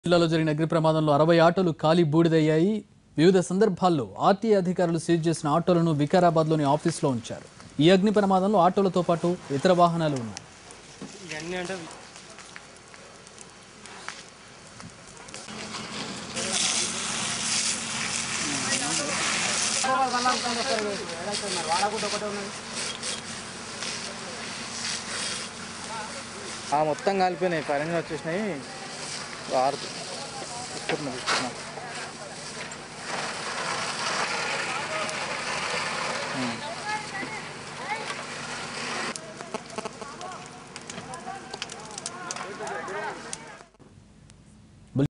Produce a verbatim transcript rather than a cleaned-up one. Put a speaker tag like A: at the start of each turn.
A: జిల్లాలో జరిగిన అగ్ని ప్రమాదంలో అరవై ఆటోలు కాలి బూడిదయ్యాయి. వివిధ సందర్భాల్లో ఆర్టీఏ అధికారులు సీజ్ చేసిన ఆటోలను వికారాబాద్లోని ఆఫీసులో ఉంచారు. ఈ అగ్ని ప్రమాదంలో ఆటోలతో పాటు ఇతర వాహనాలు ఉన్నాయి.
B: మొత్తం కాలిపోయినాయి, కరెంట్ వచ్చేసినాయి. ఆరు